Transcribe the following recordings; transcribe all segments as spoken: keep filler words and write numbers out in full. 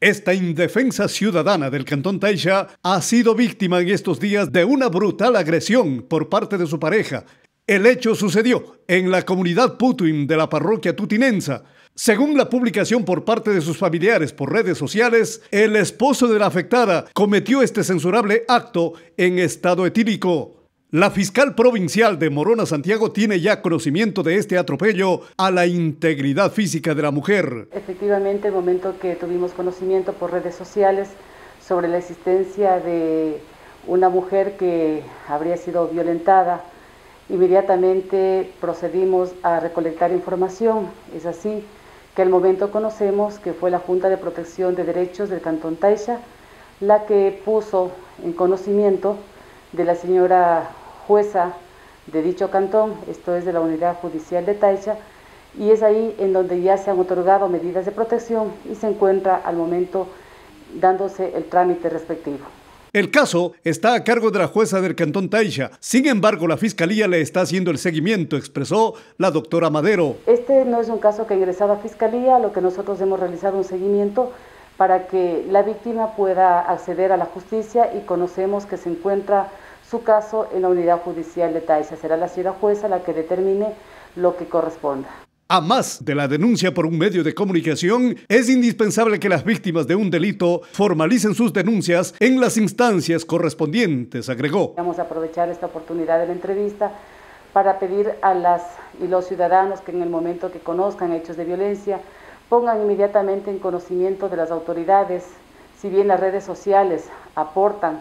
Esta indefensa ciudadana del Cantón Taixa ha sido víctima en estos días de una brutal agresión por parte de su pareja. El hecho sucedió en la comunidad Putuim de la parroquia tutinensa. Según la publicación por parte de sus familiares por redes sociales, el esposo de la afectada cometió este censurable acto en estado etílico. La fiscal provincial de Morona Santiago tiene ya conocimiento de este atropello a la integridad física de la mujer. Efectivamente, el momento que tuvimos conocimiento por redes sociales sobre la existencia de una mujer que habría sido violentada, inmediatamente procedimos a recolectar información. Es así que al momento conocemos que fue la Junta de Protección de Derechos del Cantón Taixa la que puso en conocimiento de la señora jueza de dicho cantón, esto es de la Unidad Judicial de Taixa, y es ahí en donde ya se han otorgado medidas de protección y se encuentra al momento dándose el trámite respectivo. El caso está a cargo de la jueza del Cantón Taixa. Sin embargo, la Fiscalía le está haciendo el seguimiento, expresó la doctora Madero. Este no es un caso que ha ingresado a Fiscalía, lo que nosotros hemos realizado un seguimiento para que la víctima pueda acceder a la justicia y conocemos que se encuentra su caso en la Unidad Judicial de Taixa. Será la señora jueza la que determine lo que corresponda. A más de la denuncia por un medio de comunicación, es indispensable que las víctimas de un delito formalicen sus denuncias en las instancias correspondientes, agregó. Vamos a aprovechar esta oportunidad de la entrevista para pedir a las y los ciudadanos que en el momento que conozcan hechos de violencia pongan inmediatamente en conocimiento de las autoridades. Si bien las redes sociales aportan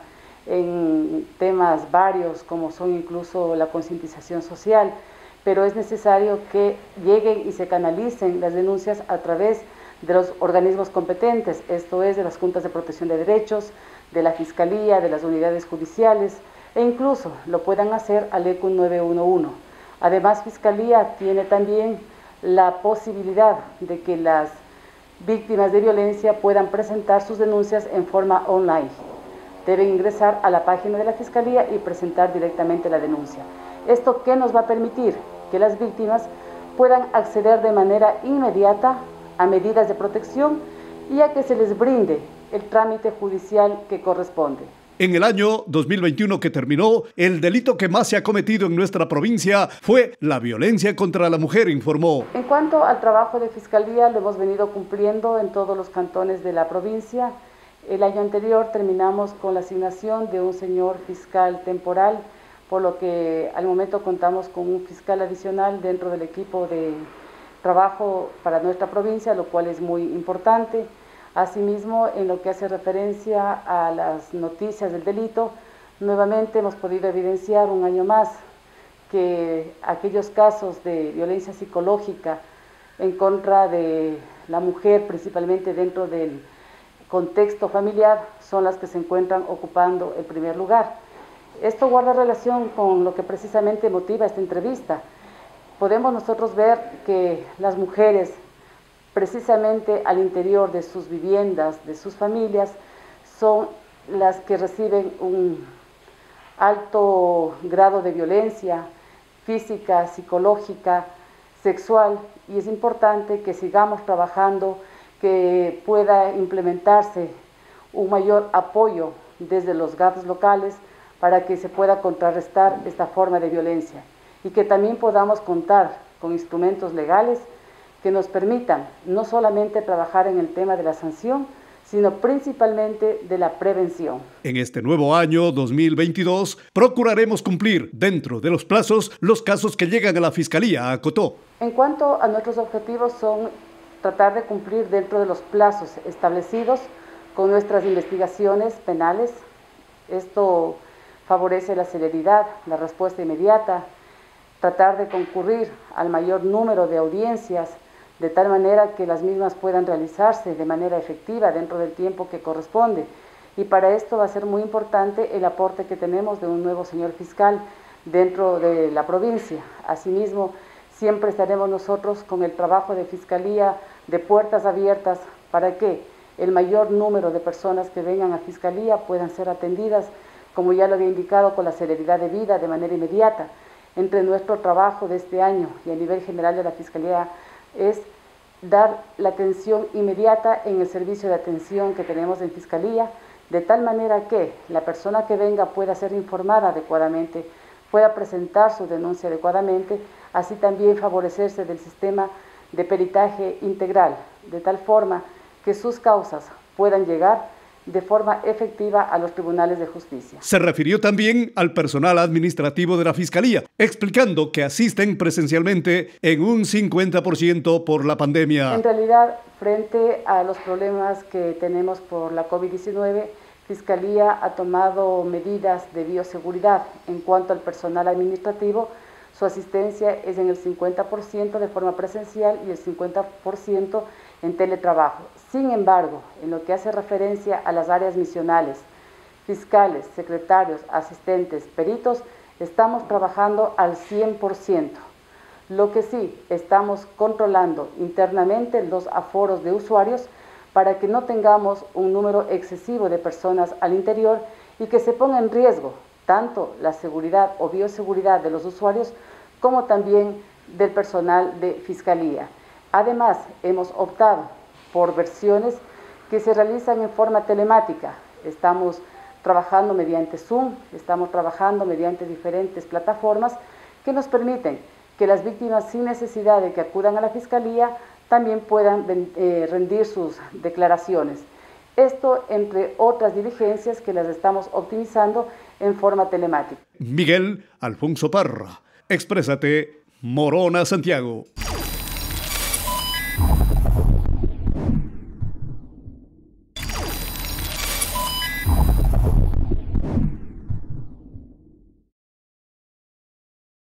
en temas varios como son incluso la concientización social, pero es necesario que lleguen y se canalicen las denuncias a través de los organismos competentes, esto es de las Juntas de Protección de Derechos, de la Fiscalía, de las unidades judiciales e incluso lo puedan hacer al E C U nueve uno uno. Además, Fiscalía tiene también la posibilidad de que las víctimas de violencia puedan presentar sus denuncias en forma online. Deben ingresar a la página de la Fiscalía y presentar directamente la denuncia. ¿Esto qué nos va a permitir? Que las víctimas puedan acceder de manera inmediata a medidas de protección y a que se les brinde el trámite judicial que corresponde. En el año dos mil veintiuno que terminó, el delito que más se ha cometido en nuestra provincia fue la violencia contra la mujer, informó. En cuanto al trabajo de Fiscalía, lo hemos venido cumpliendo en todos los cantones de la provincia. El año anterior terminamos con la asignación de un señor fiscal temporal, por lo que al momento contamos con un fiscal adicional dentro del equipo de trabajo para nuestra provincia, lo cual es muy importante. Asimismo, en lo que hace referencia a las noticias del delito, nuevamente hemos podido evidenciar un año más que aquellos casos de violencia psicológica en contra de la mujer, principalmente dentro del contexto familiar, son las que se encuentran ocupando el primer lugar. Esto guarda relación con lo que precisamente motiva esta entrevista. Podemos nosotros ver que las mujeres, precisamente al interior de sus viviendas, de sus familias, son las que reciben un alto grado de violencia física, psicológica, sexual, y es importante que sigamos trabajando, que pueda implementarse un mayor apoyo desde los G A Ps locales para que se pueda contrarrestar esta forma de violencia y que también podamos contar con instrumentos legales que nos permitan no solamente trabajar en el tema de la sanción, sino principalmente de la prevención. En este nuevo año dos mil veintidós procuraremos cumplir dentro de los plazos los casos que llegan a la Fiscalía, acotó. En cuanto a nuestros objetivos son tratar de cumplir dentro de los plazos establecidos con nuestras investigaciones penales. Esto favorece la celeridad, la respuesta inmediata, tratar de concurrir al mayor número de audiencias de tal manera que las mismas puedan realizarse de manera efectiva dentro del tiempo que corresponde. Y para esto va a ser muy importante el aporte que tenemos de un nuevo señor fiscal dentro de la provincia. Asimismo, siempre estaremos nosotros con el trabajo de Fiscalía de puertas abiertas para que el mayor número de personas que vengan a Fiscalía puedan ser atendidas, como ya lo había indicado, con la celeridad de vida de manera inmediata. Entre nuestro trabajo de este año y a nivel general de la Fiscalía es dar la atención inmediata en el servicio de atención que tenemos en Fiscalía, de tal manera que la persona que venga pueda ser informada adecuadamente, pueda presentar su denuncia adecuadamente, así también favorecerse del sistema de peritaje integral, de tal forma que sus causas puedan llegar de forma efectiva a los tribunales de justicia. Se refirió también al personal administrativo de la Fiscalía, explicando que asisten presencialmente en un cincuenta por ciento por la pandemia. En realidad, frente a los problemas que tenemos por la COVID diecinueve, Fiscalía ha tomado medidas de bioseguridad. En cuanto al personal administrativo, su asistencia es en el cincuenta por ciento de forma presencial y el cincuenta por ciento en teletrabajo. Sin embargo, en lo que hace referencia a las áreas misionales, fiscales, secretarios, asistentes, peritos, estamos trabajando al cien por ciento. Lo que sí, estamos controlando internamente los aforos de usuarios para que no tengamos un número excesivo de personas al interior y que se ponga en riesgo tanto la seguridad o bioseguridad de los usuarios como también del personal de Fiscalía. Además, hemos optado por versiones que se realizan en forma telemática. Estamos trabajando mediante Zoom, estamos trabajando mediante diferentes plataformas que nos permiten que las víctimas, sin necesidad de que acudan a la Fiscalía, también puedan eh, rendir sus declaraciones. Esto entre otras diligencias que las estamos optimizando en forma telemática. Miguel Alfonso Parra, Exprésate, Morona, Santiago.